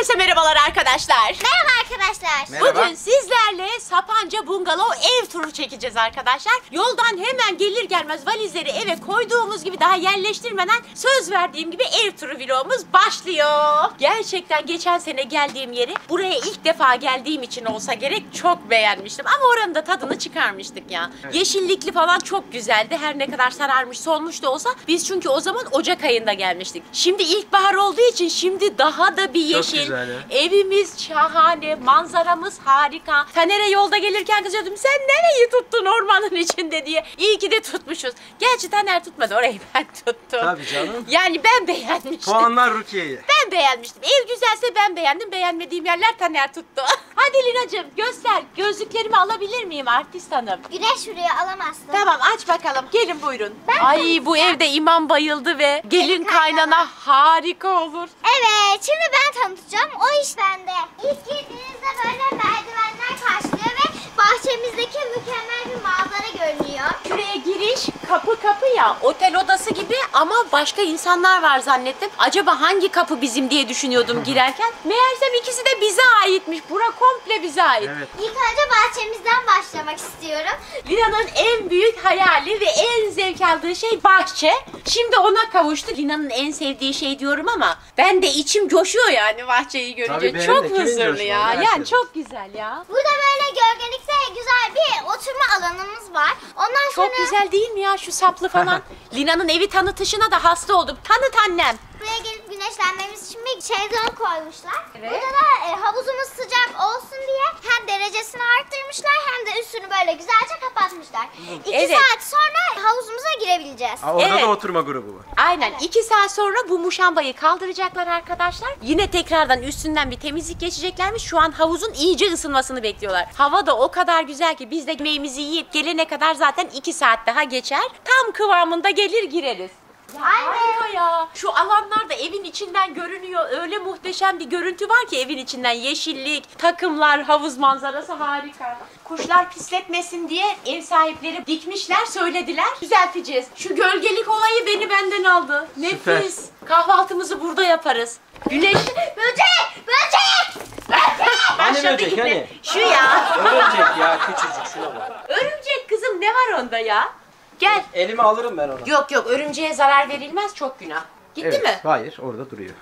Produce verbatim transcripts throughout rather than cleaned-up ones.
Herkese merhabalar arkadaşlar. Merhaba arkadaşlar. Merhaba. Bugün sizlerle Sapanca Bungalov ev turu çekeceğiz arkadaşlar. Yoldan hemen gelir gelmez valizleri eve koyduğumuz gibi daha yerleştirmeden söz verdiğim gibi ev turu vlogumuz başlıyor. Gerçekten geçen sene geldiğim yeri buraya ilk defa geldiğim için olsa gerek çok beğenmiştim. Ama oranın da tadını çıkarmıştık ya. Evet. Yeşillikli falan çok güzeldi. Her ne kadar sararmış solmuş da olsa biz çünkü o zaman Ocak ayında gelmiştik. Şimdi ilkbahar olduğu için şimdi daha da bir yeşil. Evimiz şahane, manzaramız harika. Taner'e yolda gelirken kızıyordum, sen nereyi tuttun ormanın içinde diye. İyi ki de tutmuşuz. Gerçi Taner tutmadı, orayı ben tuttum. Tabii canım. Yani ben beğenmiştim. Puanlar Rukiye'ye. Ben beğenmiştim. Ev güzelse ben beğendim. Beğenmediğim yerler Taner tuttu. Hadi Lina'cığım göster. Gözlüklerimi alabilir miyim artist hanım? Güneş vuruyor, alamazsın. Tamam, aç bakalım. Gelin buyurun. Ben Ay konuşacağım. bu evde imam bayıldı ve gelin kaynana harika olur. Evet, şimdi ben tanıtacağım. O iş bende. İlk girdiğinizde böyle merdivenler karşılıyor ve bahçemizdeki mükemmel bir manzara görünüyor. Şuraya giriş kapı kapı ya, otel odası gibi ama başka insanlar var zannettim. Acaba hangi kapı bizim diye düşünüyordum girerken. Meğersem ikisi de bize aitmiş. Bura komple bize ait. Evet. İlk önce bahçemizden başlamak istiyorum. Lina'nın en büyük hayali ve en zevk aldığı şey bahçe. Şimdi ona kavuştu. Lina'nın en sevdiği şey diyorum ama ben de içim coşuyor yani bahçeyi görünce. Tabii benim çok de, kimin huzurlu coşmuyor, ya. herkes. Yani çok güzel ya. Burada böyle gölgelikte güzel bir oturma alanımız var. Ondan sonra Çok güzel değil mi ya şu saplı falan. Lina'nın evi tanıtışına da hasta oldum. Tanıt annem. buraya gelip güneşlenmemiz için bir şezlong koymuşlar. Evet. Burada da e, havuzumuz sıcak olsun diye hem derecesini arttırmışlar hem de üstünü böyle güzelce kapatmışlar. İki Evet. saat sonra havuzumuza girebileceğiz. Aa, orada Evet. da oturma grubu var. Aynen. iki saat sonra bu muşambayı kaldıracaklar arkadaşlar. Yine tekrardan üstünden bir temizlik geçeceklermiş. Şu an havuzun iyice ısınmasını bekliyorlar. Hava da o kadar güzel ki biz de yemeğimizi yiyip gelene kadar zaten iki saat daha geçer. Tam kıvamında gelir gireriz. Ya harika ya. Şu alanlar da evin içinden görünüyor. Öyle muhteşem bir görüntü var ki evin içinden. Yeşillik, takımlar, havuz manzarası harika. Kuşlar pisletmesin diye ev sahipleri dikmişler, söylediler. Düzelteceğiz. Şu gölgelik olayı beni benden aldı. Nefis. Süper. Kahvaltımızı burada yaparız. Güneş... Böcek! Böcek! Hani Başladı böcek, yine. hani? Şu ya. Örümcek ya, küçücük, şuna bak. Örümcek kızım, ne var onda ya? Gel. Elime alırım ben onu. Yok yok, örümceğe zarar verilmez, çok günah. Gitti Evet, mi? hayır, orada duruyor.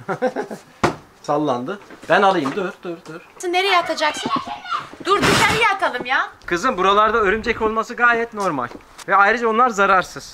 Sallandı. Ben alayım, dur dur dur. Nereye atacaksın? Dur dışarıya atalım ya. Kızım, buralarda örümcek olması gayet normal. Ve ayrıca onlar zararsız.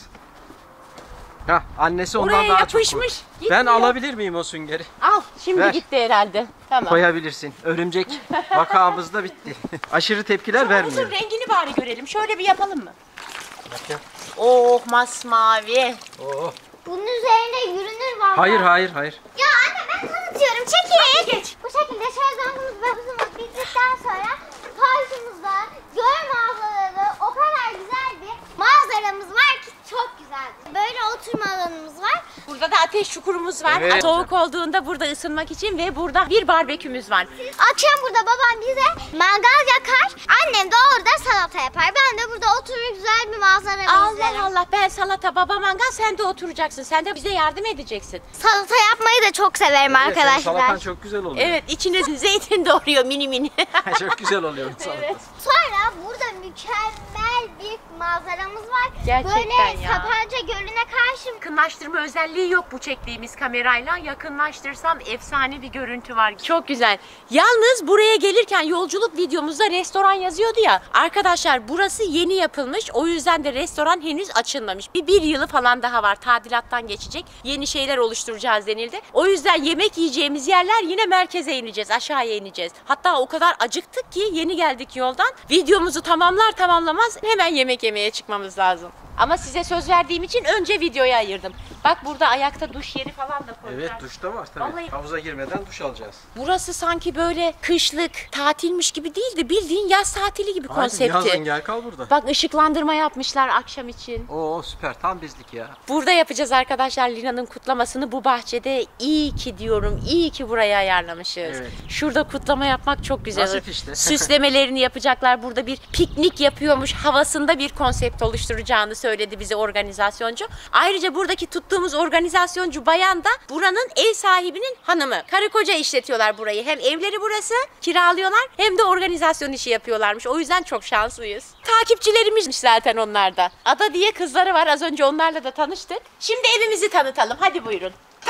Hah, annesi ondan Oraya daha yapışmış. çok kork- Gitmiyor. Ben alabilir miyim o süngeri? Al, şimdi Ver. gitti herhalde. Tamam. Koyabilirsin. Örümcek vakamız da bitti. Aşırı tepkiler Havuzun vermiyor. rengini bari görelim. Şöyle bir yapalım mı? Bak ya. Oh, masmavi. Oo. Bunun üzerinde yürünür vallahi. Hayır hayır hayır. Ya anne ben tanıtıyorum. Çekil. Hadi geç. Bu şekilde şezlongumuz ve havuzumuz bittikten sonra parkımızda göl manzaraları o kadar güzel bir manzaramız var ki çok güzel. Böyle oturma alanımız var. Burada da ateş çukurumuz var. Evet. Soğuk olduğunda burada ısınmak için ve burada bir barbekümüz var. Akşam burada babam bize mangal yakar. Annem de orada salata yapar. Ben de burada oturur güzel bir manzara izlerim. Allah Allah, ben salata, baba mangal, sen de oturacaksın. Sen de bize yardım edeceksin. Salata yapmayı da çok severim Evet, senin salatan arkadaşlar. çok güzel oluyor. Evet, içine zeytin doğruyor mini mini. Çok güzel oluyor salata. Evet. Sonra burada mükemmel bir manzaramız var. Gerçekten Böyle ya. Sapanca Gölü'ne karşı. Yakınlaştırma özelliği yok bu çektiğimiz kamerayla. Yakınlaştırsam efsane bir görüntü var. Çok güzel. Yalnız buraya gelirken yolculuk videomuzda restoran yazıyordu ya. Arkadaşlar burası yeni yapılmış. O yüzden de restoran henüz açılmamış. Bir, bir yılı falan daha var. Tadilattan geçecek. Yeni şeyler oluşturacağız denildi. O yüzden yemek yiyeceğimiz yerler yine merkeze ineceğiz. Aşağıya ineceğiz. Hatta o kadar acıktık ki yeni geldik yoldan. Videomuzu tamamlar tamamlamaz hemen yemek yemeye çıkmamız lazım. Ama size söz verdiğim için önce videoya ayırdım. Bak burada ayakta duş yeri falan da koymuşlar. Evet, duşta var tabii. Vallahi- Havuza girmeden duş alacağız. Burası sanki böyle kışlık tatilmiş gibi değil de bildiğin yaz tatili gibi konsepti. Yazın gel kal burada. Bak ışıklandırma yapmışlar akşam için. Oo süper, tam bizlik ya. Burada yapacağız arkadaşlar Lina'nın kutlamasını bu bahçede. İyi ki diyorum, iyi ki buraya ayarlamışız. Evet. Şurada kutlama yapmak çok güzel olur. Nasip işte. Süslemelerini yapacaklar. Burada bir piknik yapıyormuş havasında bir konsept oluşturacağını söyledi bize organizasyoncu. Ayrıca buradaki tuttuğu yaptığımız organizasyoncu bayan da buranın ev sahibinin hanımı. Karı koca işletiyorlar burayı. Hem evleri burası kiralıyorlar hem de organizasyon işi yapıyorlarmış. O yüzden çok şanslıyız. Takipçilerimizmiş zaten onlar da. Ada diye kızları var. Az önce onlarla da tanıştık. Şimdi evimizi tanıtalım. Hadi buyurun.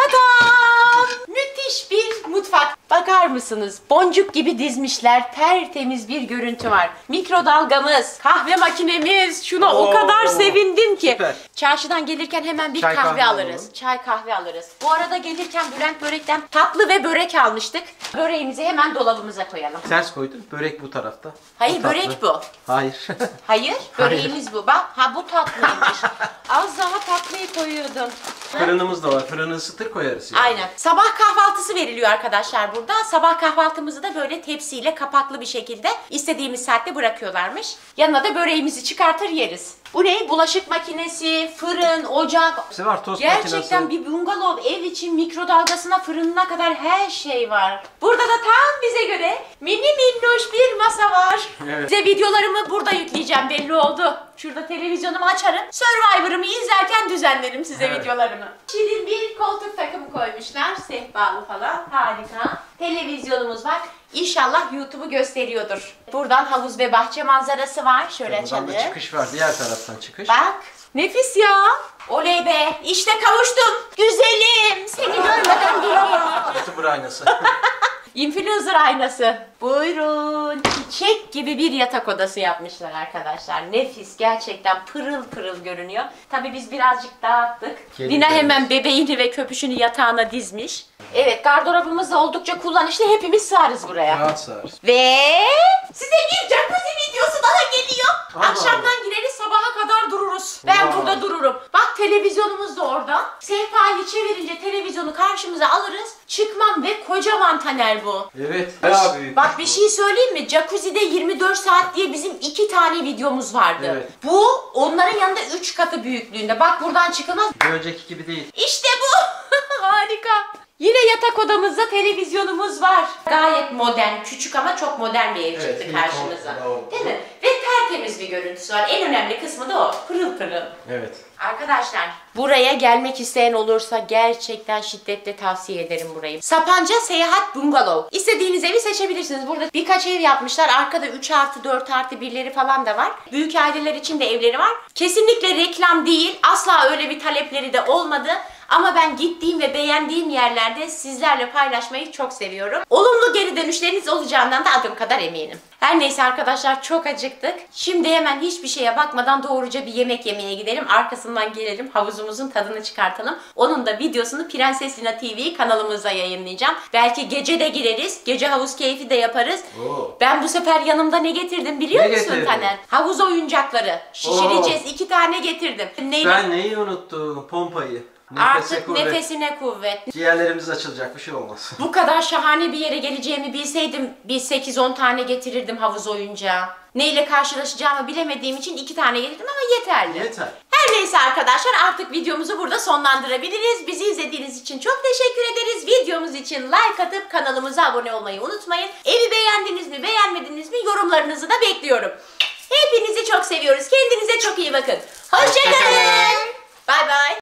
Tadam! Müthiş bir mutfak. Bakar mısınız? Boncuk gibi dizmişler. Tertemiz bir görüntü var. Mikrodalgamız, kahve makinemiz. Şuna Oo, o kadar sevindim ki. Süper. Çarşıdan gelirken hemen bir Çay kahve, kahve alırız. Alalım. Çay kahve alırız. Bu arada gelirken Bülent Börek'ten tatlı ve börek almıştık. Böreğimizi hemen dolabımıza koyalım. Ters koydun. Börek bu tarafta. Hayır, bu börek bu. Hayır. Hayır, böreğimiz bu. Bak, ha bu tatlıymış. Az daha tatlıyı koyuyordum. Fırınımız da var. Fırını ısıtır koyarız yani. Aynen. Sabah kahvaltısı veriliyor arkadaşlar burada. Sabah kahvaltımızı da böyle tepsiyle kapaklı bir şekilde istediğimiz saatte bırakıyorlarmış. Yanına da böreğimizi çıkartır yeriz. Bu ne? Bulaşık makinesi, fırın, ocak. Hepsi var. Tost Gerçekten makinesi. Bir bungalov ev için mikrodalgasına, fırınına kadar her şey var. Burada da tam bize göre mini minnoş bir masa var. Evet. Size videolarımı burada yükleyeceğim, belli oldu. Şurada televizyonumu açarım. Survivor'ımı izlerken düzenlerim size evet. videolarımı. Şirin bir koltuk takımı koymuşlar. Sehpalı falan. Harika. Televizyonumuz var. İnşallah YouTube'u gösteriyordur. Buradan havuz ve bahçe manzarası var. Şöyle açalım. Buradan da çıkış var. Diğer taraftan çıkış. Bak. Nefis ya. Oley be. İşte kavuştum. Güzelim. Seni görmeden duramam. YouTuber aynası. Influencer aynası. Buyurun. Çiçek gibi bir yatak odası yapmışlar arkadaşlar. Nefis. Gerçekten pırıl pırıl görünüyor. Tabii biz birazcık dağıttık. Kedi Dina hemen bebeğini ve köpüşünü yatağına dizmiş. Evet, gardırobumuz da oldukça kullanışlı. Hepimiz sığarız buraya. Rahat sığarız. Ve size bir jacuzzi videosu daha geliyor. Allah Akşamdan Allah. gireriz, sabaha kadar dururuz. Ben Wow. burada dururum. Bak, televizyonumuz da orada. Sehpayı çevirince televizyonu karşımıza alırız. Çıkmam ve kocaman Taner bu. Evet. Bayağı büyük. Bak, bir şey söyleyeyim mi? Jacuzzi'de yirmi dört saat diye bizim iki tane videomuz vardı. Evet. Bu onların yanında üç katı büyüklüğünde. Bak, buradan çıkılmaz. Bir önceki gibi değil. İşte bu. Harika. Yine yatak odamızda televizyonumuz var. Gayet modern, küçük ama çok modern bir ev çıktı evet, karşımıza. Oldu. Değil mi? Ve tertemiz bir görüntüsü var. En önemli kısmı da o. Pırıl pırıl. Evet. Arkadaşlar, buraya gelmek isteyen olursa gerçekten şiddetle tavsiye ederim burayı. Sapanca Seyahat Bungalov. İstediğiniz evi seçebilirsiniz. Burada birkaç ev yapmışlar. Arkada üç artı dört artı birleri falan da var. Büyük aileler için de evleri var. Kesinlikle reklam değil. Asla öyle bir talepleri de olmadı. Ama ben gittiğim ve beğendiğim yerlerde sizlerle paylaşmayı çok seviyorum. Olumlu geri dönüşleriniz olacağından da adım kadar eminim. Her neyse arkadaşlar, çok acıktık. Şimdi hemen hiçbir şeye bakmadan doğruca bir yemek yemeye gidelim. Arkasından gelelim, havuzumuzun tadını çıkartalım. Onun da videosunu Prenses Lina T V kanalımıza yayınlayacağım. Belki gece de gireriz. Gece havuz keyfi de yaparız. Oo. Ben bu sefer yanımda ne getirdim biliyor ne musun getirdin? Taner? Havuz oyuncakları. Şişireceğiz. Oo. İki tane getirdim. Neyle? Ben neyi unuttum? Pompayı. Nefese Artık kuvvet. nefesine kuvvet. Ciğerlerimiz açılacak, bir şey olmaz. Bu kadar şahane bir yere geleceğimi bilseydim bir sekiz on tane getirirdim havuz oyuncağı. Neyle karşılaşacağımı bilemediğim için iki tane getirdim ama yeterli. Yeter. Her neyse arkadaşlar, artık videomuzu burada sonlandırabiliriz. Bizi izlediğiniz için çok teşekkür ederiz. Videomuz için like atıp kanalımıza abone olmayı unutmayın. Evi beğendiniz mi, beğenmediniz mi, yorumlarınızı da bekliyorum. Hepinizi çok seviyoruz. Kendinize çok iyi bakın. Hoşçakalın. Bye bye.